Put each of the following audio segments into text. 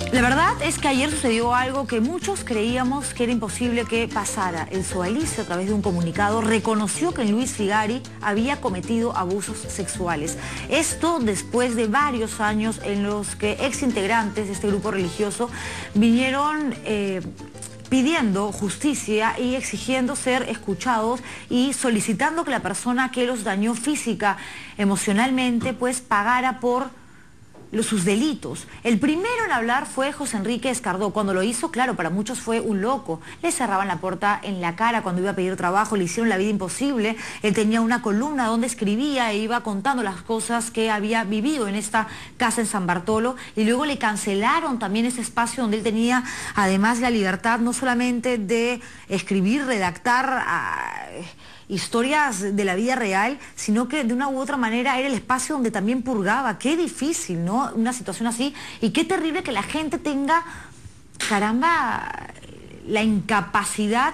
La verdad es que ayer sucedió algo que muchos creíamos que era imposible que pasara. El Sodalice, a través de un comunicado, reconoció que Luis Figari había cometido abusos sexuales. Esto después de varios años en los que exintegrantes de este grupo religioso vinieron pidiendo justicia y exigiendo ser escuchados y solicitando que la persona que los dañó física, emocionalmente, pues pagara por sus delitos. El primero en hablar fue José Enrique Escardó. Cuando lo hizo, claro, para muchos fue un loco. Le cerraban la puerta en la cara cuando iba a pedir trabajo, le hicieron la vida imposible. Él tenía una columna donde escribía e iba contando las cosas que había vivido en esta casa en San Bartolo, y luego le cancelaron también ese espacio donde él tenía además la libertad no solamente de escribir, redactar historias de la vida real, sino que de una u otra manera era el espacio donde también purgaba. Qué difícil, ¿no? Una situación así, y qué terrible que la gente tenga, caramba, la incapacidad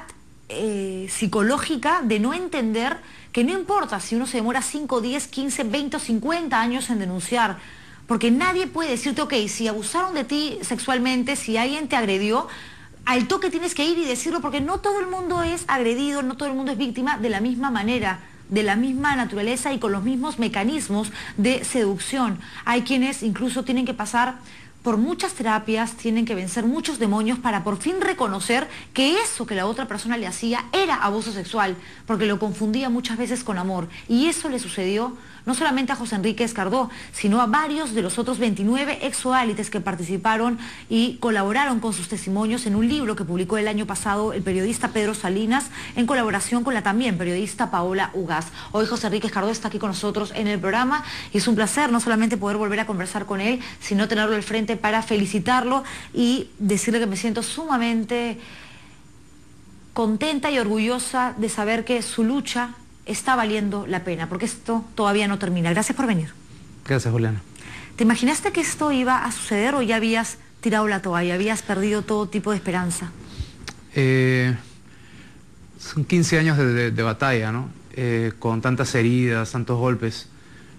psicológica de no entender que no importa si uno se demora 5, 10, 15, 20 o 50 años en denunciar, porque nadie puede decirte, ok, si abusaron de ti sexualmente, si alguien te agredió, al toque tienes que ir y decirlo, porque no todo el mundo es agredido, no todo el mundo es víctima de la misma manera, de la misma naturaleza y con los mismos mecanismos de seducción. Hay quienes incluso tienen que pasar por muchas terapias, tienen que vencer muchos demonios para por fin reconocer que eso que la otra persona le hacía era abuso sexual, porque lo confundía muchas veces con amor. Y eso le sucedió no solamente a José Enrique Escardó, sino a varios de los otros 29 ex-Sodálites que participaron y colaboraron con sus testimonios en un libro que publicó el año pasado el periodista Pedro Salinas, en colaboración con la también periodista Paola Ugaz. Hoy José Enrique Escardó está aquí con nosotros en el programa y es un placer no solamente poder volver a conversar con él, sino tenerlo al frente para felicitarlo y decirle que me siento sumamente contenta y orgullosa de saber que su lucha está valiendo la pena, porque esto todavía no termina. Gracias por venir. Gracias, Juliana. ¿Te imaginaste que esto iba a suceder o ya habías tirado la toalla, habías perdido todo tipo de esperanza? Son 15 años de batalla, ¿no? Con tantas heridas, tantos golpes.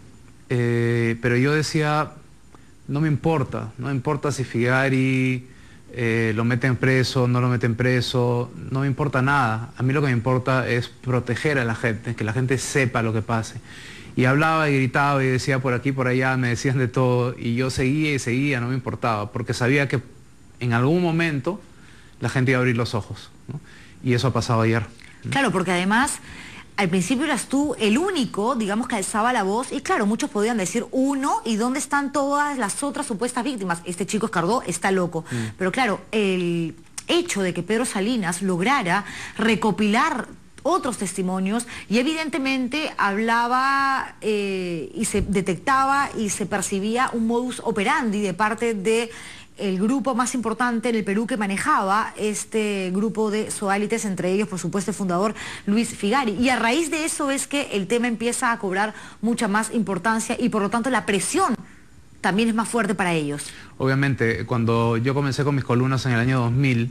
Pero yo decía, no me importa si Figari lo meten preso, no lo meten preso, no me importa nada. A mí lo que me importa es proteger a la gente, que la gente sepa lo que pase. Y hablaba y gritaba y decía por aquí, por allá, me decían de todo, y yo seguía y seguía, no me importaba, porque sabía que en algún momento la gente iba a abrir los ojos, ¿no? Y eso ha pasado ayer. Claro, porque además al principio eras tú el único, digamos, que alzaba la voz, y claro, muchos podían decir uno, ¿y dónde están todas las otras supuestas víctimas? Este chico Escardó está loco. Pero claro, el hecho de que Pedro Salinas lograra recopilar otros testimonios y evidentemente hablaba y se detectaba y se percibía un modus operandi de parte de el grupo más importante en el Perú que manejaba este grupo de Sodálites, entre ellos, por supuesto, el fundador Luis Figari. Y a raíz de eso es que el tema empieza a cobrar mucha más importancia y por lo tanto la presión también es más fuerte para ellos. Obviamente, cuando yo comencé con mis columnas en el año 2000,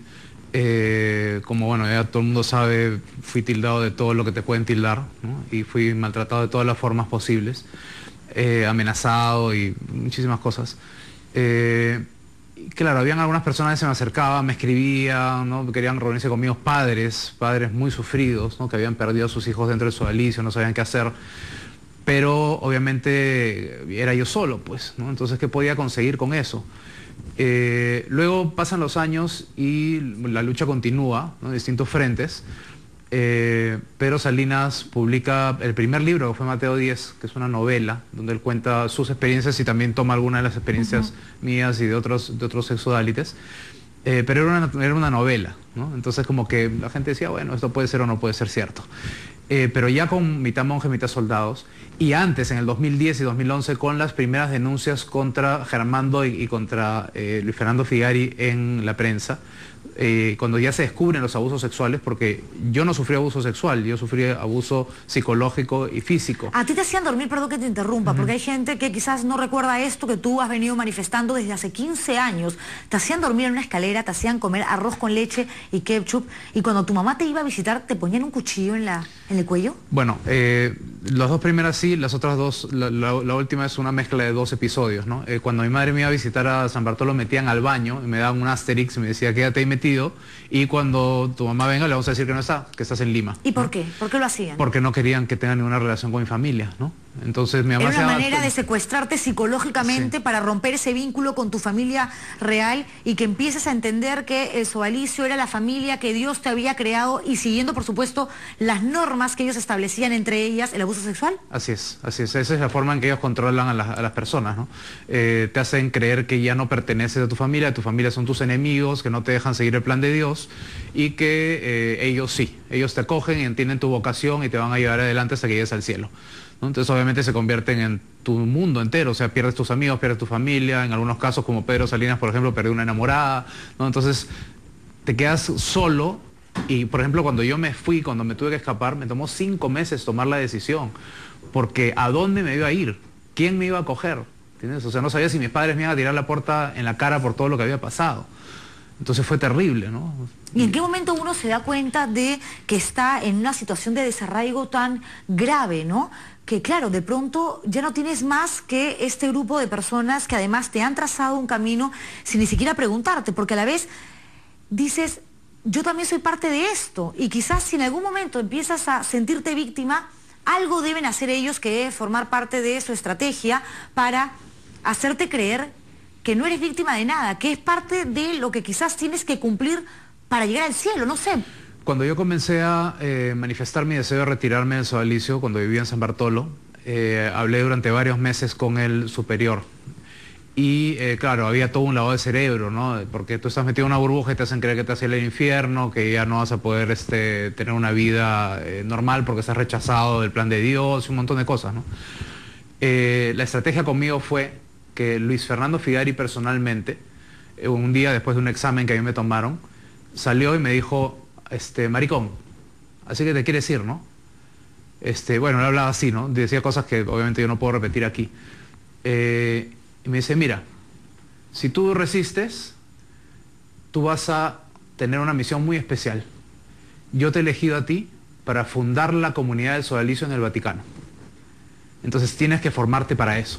como bueno, ya todo el mundo sabe, fui tildado de todo lo que te pueden tildar, ¿no? Y fui maltratado de todas las formas posibles, amenazado y muchísimas cosas. Claro, habían algunas personas que se me acercaban, me escribían, ¿no? Querían reunirse conmigo, padres muy sufridos, ¿no? Que habían perdido a sus hijos dentro del sodalicio, no sabían qué hacer, pero obviamente era yo solo, pues, ¿no? Entonces, ¿qué podía conseguir con eso? Luego pasan los años y la lucha continúa, ¿no? En distintos frentes. Pedro Salinas publica el primer libro, que fue Mateo 10, que es una novela, donde él cuenta sus experiencias y también toma algunas de las experiencias mías y de otros exodálites. Pero era una novela, ¿no? Entonces como que la gente decía, bueno, esto puede ser o no puede ser cierto. Pero ya con mitad monje, mitad soldados, y antes, en el 2010 y 2011, con las primeras denuncias contra Germando y contra Luis Fernando Figari en la prensa, cuando ya se descubren los abusos sexuales, porque yo no sufrí abuso sexual, yo sufrí abuso psicológico y físico. A ti te hacían dormir, perdón que te interrumpa, porque hay gente que quizás no recuerda esto que tú has venido manifestando desde hace 15 años. Te hacían dormir en una escalera, te hacían comer arroz con leche y ketchup, y cuando tu mamá te iba a visitar te ponían un cuchillo en ¿En el cuello? Bueno, las dos primeras sí, las otras dos, la última es una mezcla de 2 episodios, ¿no? Cuando mi madre me iba a visitar a San Bartolo, metían al baño y me daban un asterix y me decía, quédate ahí metido, y cuando tu mamá venga le vamos a decir que no está, que estás en Lima. ¿Y por qué? ¿Por qué lo hacían? Porque no querían que tenga ninguna relación con mi familia, ¿no? Entonces mi mamá era una manera de secuestrarte psicológicamente, sí, para romper ese vínculo con tu familia real y que empieces a entender que el sodalicio era la familia que Dios te había creado y siguiendo, por supuesto, las normas que ellos establecían, entre ellas el abuso sexual. Así es, así es. Esa es la forma en que ellos controlan a las personas, ¿no? Te hacen creer que ya no perteneces a tu familia son tus enemigos, que no te dejan seguir el plan de Dios y que ellos sí, ellos te acogen y entienden tu vocación y te van a llevar adelante hasta que llegues al cielo, ¿no? Entonces obviamente se convierten en tu mundo entero, o sea, pierdes tus amigos, pierdes tu familia, en algunos casos como Pedro Salinas, por ejemplo, perdió una enamorada, ¿no? Entonces te quedas solo y, por ejemplo, cuando yo me fui, cuando me tuve que escapar, me tomó 5 meses tomar la decisión, porque ¿a dónde me iba a ir? ¿Quién me iba a coger? ¿Entiendes? O sea, no sabía si mis padres me iban a tirar la puerta en la cara por todo lo que había pasado. Entonces fue terrible, ¿no? ¿Y en qué momento uno se da cuenta de que está en una situación de desarraigo tan grave, ¿no? Que claro, de pronto ya no tienes más que este grupo de personas que además te han trazado un camino sin ni siquiera preguntarte, porque a la vez dices, yo también soy parte de esto, y quizás si en algún momento empiezas a sentirte víctima, algo deben hacer ellos que es formar parte de su estrategia para hacerte creer que no eres víctima de nada, que es parte de lo que quizás tienes que cumplir para llegar al cielo, no sé. Cuando yo comencé a manifestar mi deseo de retirarme del sodalicio, cuando vivía en San Bartolo, hablé durante varios meses con el superior. Y claro, había todo un lavado de cerebro, ¿no? Porque tú estás metido en una burbuja y te hacen creer que te hace el infierno, que ya no vas a poder tener una vida normal porque estás rechazado del plan de Dios y un montón de cosas, ¿no? La estrategia conmigo fue que Luis Fernando Figari personalmente, un día después de un examen que a mí me tomaron, salió y me dijo, maricón, así que te quieres ir, ¿no? Bueno, él hablaba así, ¿no? Decía cosas que obviamente yo no puedo repetir aquí. Y me dice, mira, si tú resistes, tú vas a tener una misión muy especial. Yo te he elegido a ti para fundar la comunidad del sodalicio en el Vaticano. Entonces tienes que formarte para eso.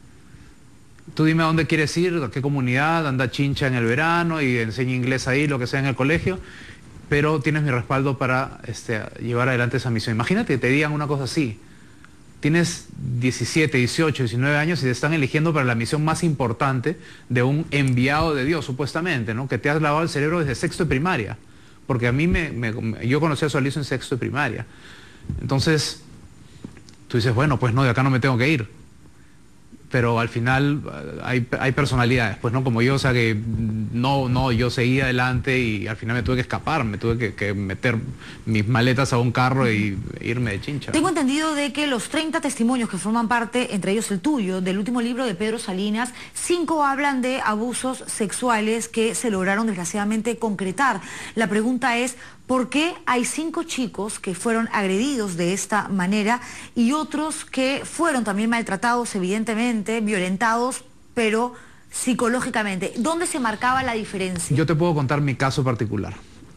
Tú dime a dónde quieres ir, a qué comunidad, anda chincha en el verano y enseña inglés ahí, lo que sea en el colegio, pero tienes mi respaldo para llevar adelante esa misión. Imagínate que te digan una cosa así. Tienes 17, 18, 19 años y te están eligiendo para la misión más importante de un enviado de Dios, supuestamente, ¿no? Que te has lavado el cerebro desde sexto de primaria. Porque a mí yo conocí a Sodalicio en sexto de primaria. Entonces, tú dices, bueno, pues no, de acá no me tengo que ir. Pero al final hay personalidades, pues no como yo, o sea que yo seguí adelante y al final me tuve que escapar, me tuve que meter mis maletas a un carro e irme de chincha. Tengo entendido de que los 30 testimonios que forman parte, entre ellos el tuyo, del último libro de Pedro Salinas, 5 hablan de abusos sexuales que se lograron desgraciadamente concretar. La pregunta es, ¿por qué hay 5 chicos que fueron agredidos de esta manera y otros que fueron también maltratados, evidentemente, violentados, pero psicológicamente? ¿Dónde se marcaba la diferencia? Yo te puedo contar mi caso particular.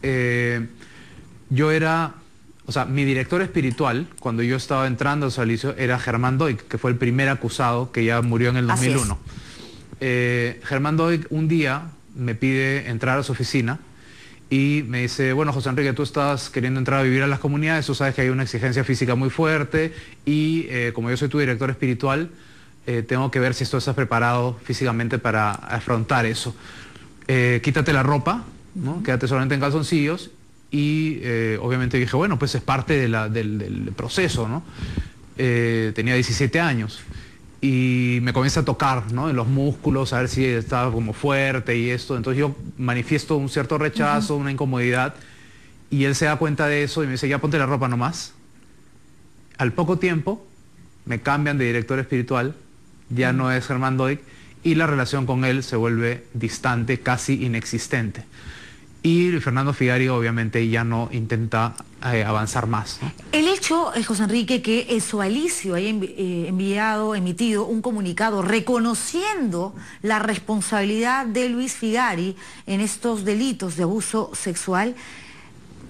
Mi director espiritual, cuando yo estaba entrando al sodalicio, era Germán Doig, que fue el primer acusado, que ya murió en el 2001. Germán Doig un día me pide entrar a su oficina y me dice, bueno, José Enrique, tú estás queriendo entrar a vivir a las comunidades, tú sabes que hay una exigencia física muy fuerte y como yo soy tu director espiritual, tengo que ver si tú estás preparado físicamente para afrontar eso. Quítate la ropa, ¿no? Quédate solamente en calzoncillos y obviamente dije, bueno, pues es parte del proceso, ¿no? Tenía 17 años. Y me comienza a tocar, ¿no? En los músculos, a ver si estaba como fuerte y esto. Entonces yo manifiesto un cierto rechazo, una incomodidad, y él se da cuenta de eso y me dice, ya ponte la ropa nomás. Al poco tiempo me cambian de director espiritual, ya no es Germán Doig, y la relación con él se vuelve distante, casi inexistente. Y Luis Fernando Figari obviamente ya no intenta avanzar más, ¿no? El hecho, José Enrique, que el sodalicio haya emitido un comunicado reconociendo la responsabilidad de Luis Figari en estos delitos de abuso sexual,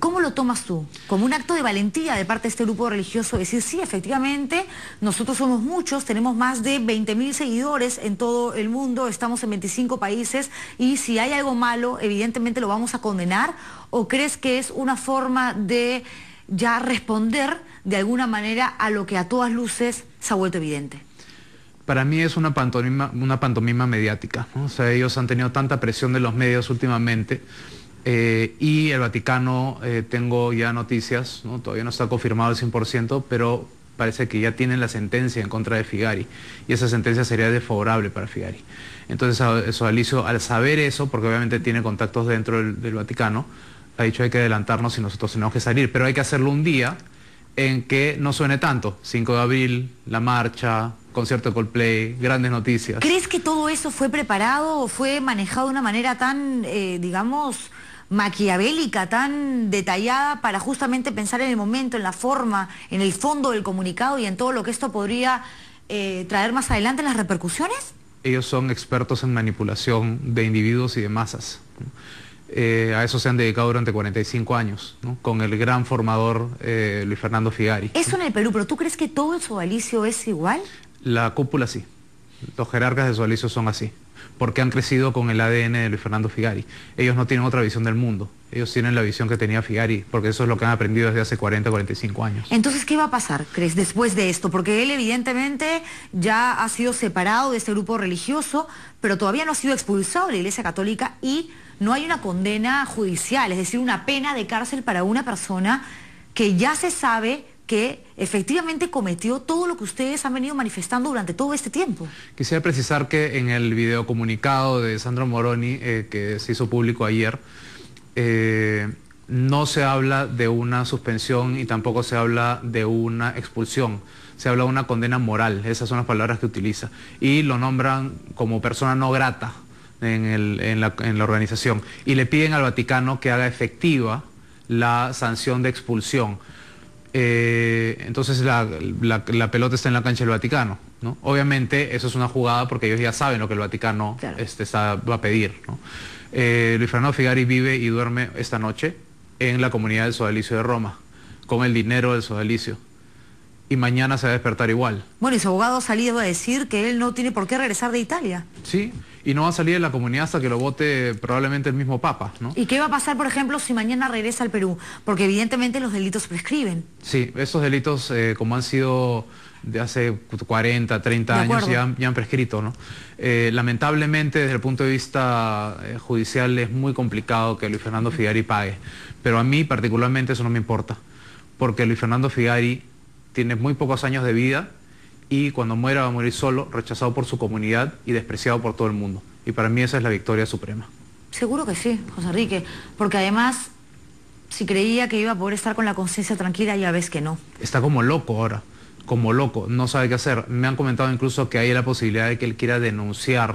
¿Cómo lo tomas tú? ¿Como un acto de valentía de parte de este grupo religioso? Decir, sí, efectivamente, nosotros somos muchos, tenemos más de 20.000 seguidores en todo el mundo, estamos en 25 países y si hay algo malo, evidentemente lo vamos a condenar. ¿O crees que es una forma de ya responder de alguna manera a lo que a todas luces se ha vuelto evidente? Para mí es una pantomima mediática, ¿no? O sea, ellos han tenido tanta presión de los medios últimamente. Y el Vaticano, tengo ya noticias, ¿no? Todavía no está confirmado al 100%, pero parece que ya tienen la sentencia en contra de Figari, y esa sentencia sería desfavorable para Figari. Entonces el sodalicio, al saber eso, porque obviamente tiene contactos dentro del Vaticano, ha dicho hay que adelantarnos y nosotros tenemos que salir, pero hay que hacerlo un día en que no suene tanto. 5 de abril, la marcha, concierto de Coldplay, grandes noticias. ¿Crees que todo eso fue preparado o fue manejado de una manera tan, digamos, maquiavélica, tan detallada para justamente pensar en el momento, en la forma, en el fondo del comunicado y en todo lo que esto podría traer más adelante en las repercusiones? Ellos son expertos en manipulación de individuos y de masas, ¿no? A eso se han dedicado durante 45 años, ¿no? Con el gran formador Luis Fernando Figari. Eso en el Perú, pero ¿tú crees que todo el sodalicio es igual? La cúpula sí, los jerarcas de sodalicio son así, porque han crecido con el ADN de Luis Fernando Figari. Ellos no tienen otra visión del mundo, ellos tienen la visión que tenía Figari, porque eso es lo que han aprendido desde hace 40, 45 años. Entonces, ¿qué va a pasar, crees, después de esto? Porque él evidentemente ya ha sido separado de este grupo religioso, pero todavía no ha sido expulsado de la Iglesia Católica y no hay una condena judicial, es decir, una pena de cárcel para una persona que ya se sabe que efectivamente cometió todo lo que ustedes han venido manifestando durante todo este tiempo. Quisiera precisar que en el videocomunicado de Sandro Moroni, que se hizo público ayer, no se habla de una suspensión y tampoco se habla de una expulsión. Se habla de una condena moral, esas son las palabras que utiliza. Y lo nombran como persona no grata en la organización. Y le piden al Vaticano que haga efectiva la sanción de expulsión. Entonces la pelota está en la cancha del Vaticano, ¿no? Obviamente eso es una jugada porque ellos ya saben lo que el Vaticano va a pedir, ¿no? Luis Fernando Figari vive y duerme esta noche en la comunidad del sodalicio de Roma, con el dinero del sodalicio. Y mañana se va a despertar igual. Bueno, y su abogado ha salido a decir que él no tiene por qué regresar de Italia. Sí, y no va a salir de la comunidad hasta que lo vote probablemente el mismo Papa, ¿no? ¿Y qué va a pasar, por ejemplo, si mañana regresa al Perú? Porque evidentemente los delitos prescriben. Sí, esos delitos, como han sido de hace 40, 30 años, ya han prescrito, ¿no? Lamentablemente, desde el punto de vista judicial, es muy complicado que Luis Fernando Figari pague. Pero a mí, particularmente, eso no me importa. Porque Luis Fernando Figari tiene muy pocos años de vida y cuando muera va a morir solo, rechazado por su comunidad y despreciado por todo el mundo. Y para mí esa es la victoria suprema. Seguro que sí, José Enrique, porque además, si creía que iba a poder estar con la conciencia tranquila, ya ves que no. Está como loco ahora, como loco, no sabe qué hacer. Me han comentado incluso que hay la posibilidad de que él quiera denunciar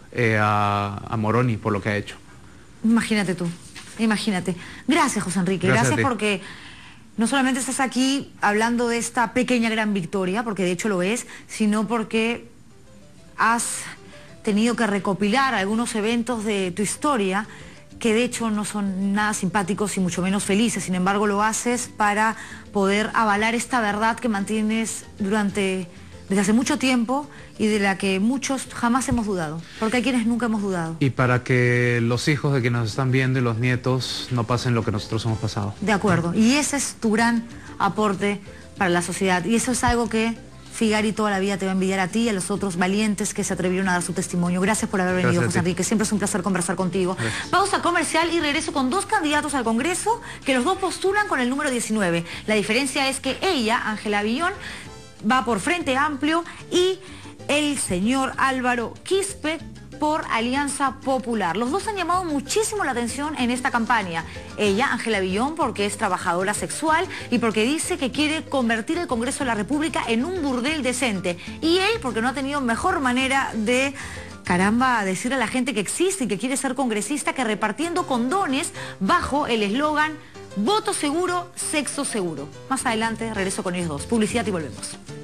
a Moroni por lo que ha hecho. Imagínate tú, imagínate. Gracias, José Enrique, gracias porque no solamente estás aquí hablando de esta pequeña gran victoria, porque de hecho lo es, sino porque has tenido que recopilar algunos eventos de tu historia que de hecho no son nada simpáticos y mucho menos felices. Sin embargo, lo haces para poder avalar esta verdad que mantienes desde hace mucho tiempo y de la que muchos jamás hemos dudado, porque hay quienes nunca hemos dudado. Y para que los hijos de quienes nos están viendo y los nietos no pasen lo que nosotros hemos pasado. De acuerdo, y ese es tu gran aporte para la sociedad, y eso es algo que Figari toda la vida te va a envidiar a ti y a los otros valientes que se atrevieron a dar su testimonio. Gracias por haber venido, José Enrique, siempre es un placer conversar contigo. Gracias. Pausa comercial y regreso con dos candidatos al Congreso que los dos postulan con el número 19. La diferencia es que ella, Ángela Villón, va por Frente Amplio y el señor Álvaro Quispe por Alianza Popular. Los dos han llamado muchísimo la atención en esta campaña. Ella, Ángela Villón, porque es trabajadora sexual y porque dice que quiere convertir el Congreso de la República en un burdel decente. Y él, porque no ha tenido mejor manera de, caramba, decirle a la gente que existe y que quiere ser congresista, que repartiendo condones bajo el eslogan: voto seguro, sexo seguro. Más adelante regreso con ellos dos. Publicidad y volvemos.